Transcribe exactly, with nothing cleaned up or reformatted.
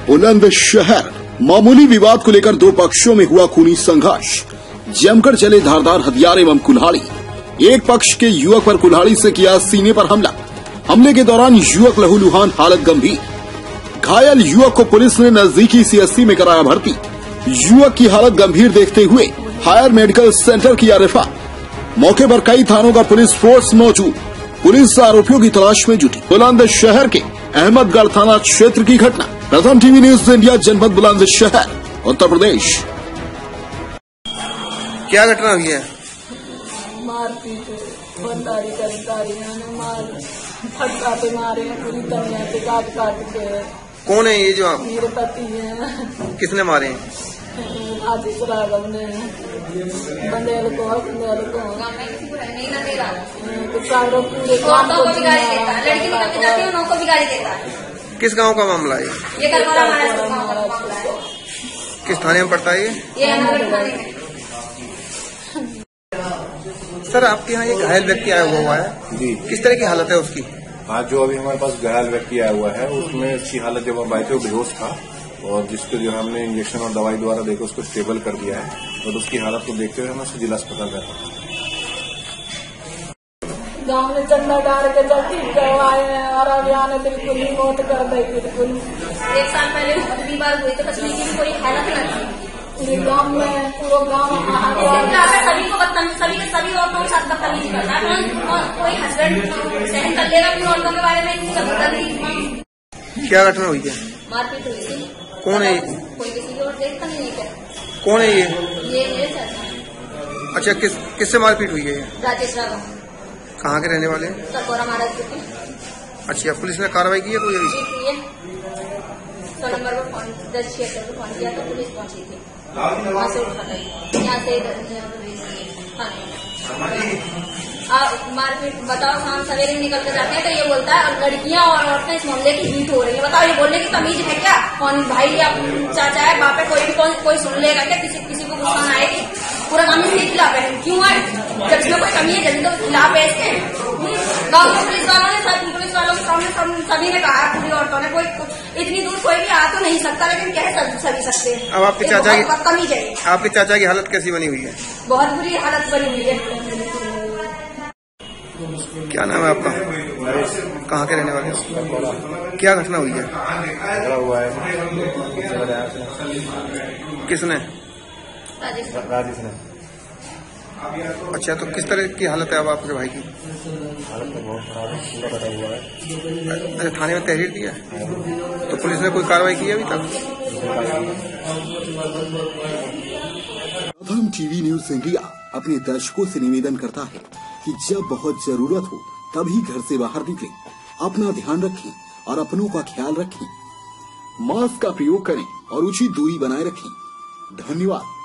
बुलंदशहर मामूली विवाद को लेकर दो पक्षों में हुआ खूनी संघर्ष। जमकर चले धारदार हथियार एवं कुल्हाड़ी। एक पक्ष के युवक पर कुल्हाड़ी से किया सीने पर हमला। हमले के दौरान युवक लहूलुहान, हालत गंभीर। घायल युवक को पुलिस ने नजदीकी सीएससी में कराया भर्ती। युवक की हालत गंभीर देखते हुए हायर मेडिकल सेंटर किया रेफर। मौके पर कई थानों का पुलिस फोर्स मौजूद। पुलिस आरोपियों की तलाश में जुटी। बुलंदशहर के अहमदगढ़ थाना क्षेत्र की घटना। प्रथम टीवी न्यूज इंडिया, जनपद बुलंदशहर, उत्तर प्रदेश। क्या घटना हुई है? मारपीट, बंदारी करदारी मार फटका पे मारे हैं, पूरी दुनिया से काट काट के। कौन है ये जो आप? मेरे पति हैं। किसने मारे हैं? आशीष राघव ने। बंदेल को बंदेल को तो पूरे काम को बिगाड़ी देता है। लड़की निकल जाती है, उनको बिगाड़ी देता है। किस गांव का मामला है ये? कलवाड़ा महाराष्ट्र गांव का मामला है। किस थाने में पड़ता है ये? ये अहमदगढ़ थाने में। सर, आपके यहाँ ये घायल व्यक्ति आया हुआ है जी, किस तरह की हालत है उसकी? आज जो अभी हमारे पास घायल व्यक्ति आया हुआ है उसमें अच्छी हालत जब हम आए थे वो बेहोश था, और जिसको जो हमने इंजेक्शन और दवाई द्वारा देकर उसको स्टेबल कर दिया है, और उसकी हालत को देखते हुए हमें उसे जिला अस्पताल में रखा। गाँव में चंदा डाल के जब ठीक करवाए हैं और अभियान बिल्कुल ही मौत कर दी। बिल्कुल एक साल पहले अगली बार हुई तो बचने की भी कोई हालत नहीं थी। पूरे गाँव में पूरा गाँव सभी को बदतमीज, सभी के सभी औरतों के साथ बदतमीजी करता है। कोई हस्बैंड सहन कर लेगा अपनी औरतों के बारे में? क्या घटना हुई है? मारपीट हुई थी। कौन है? कोई किसी की ओर देखता नहीं है क्या? कौन है ये? ये मेरे चाचा। अच्छा, किस किससे मारपीट हुई है? राजेश राघव। कहाँ के रहने वाले हैं? सरकोरा महाराज की। अच्छा, पुलिस ने कार्रवाई की है कोई अभी? जी, सौ नंबर पर फोन दस छिहत्तर पर फोन किया तो पुलिस पहुंची थी। वहाँ से उठा गई, यहाँ से मारपीट। बताओ, शाम सवेरे निकल के जाते हैं तो ये बोलता है, और लड़कियां और औरतें इस मामले की जीत हो रही है। बताओ, ये बोलने की तमीज है क्या? कौन भाई या चाचा है, बाप है, कोई भी कौन कोई सुन लेगा क्या? किसी किसी को गुस्सा आएगी? पूरा काम इसके खिलाफ है। क्यों है? जब इसमें कोई कमी है, जब तो खिलाफ है इसके। गाँव के पुलिस वालों ने पुलिस वालों के सामने सभी ने कहा, पूरी औरतों ने, कोई इतनी दूर कोई भी आ तो नहीं सकता, लेकिन कह सभी सकते हैं। अब आपके चाचा की बदतमीज है। आपके चाचा की हालत कैसी बनी हुई है? बहुत बुरी हालत बनी हुई है। क्या नाम है आपका? कहाँ के रहने वाले हैं? क्या घटना हुई है? झगड़ा हुआ है। किसने? राजेश ने। अच्छा, तो किस तरह की हालत है अब आपके भाई की? हालत तो बहुत खराब है, पूरा बता हुआ है। अच्छा, थाने में तहरीर दिया है? तो पुलिस ने कोई कार्रवाई की है अभी तक? प्रथम टीवी न्यूज इंडिया अपने दर्शकों से निवेदन करता है कि जब बहुत जरूरत हो तभी घर से बाहर निकलें। अपना ध्यान रखें और अपनों का ख्याल रखें। मास्क का प्रयोग करें और उचित दूरी बनाए रखें। धन्यवाद।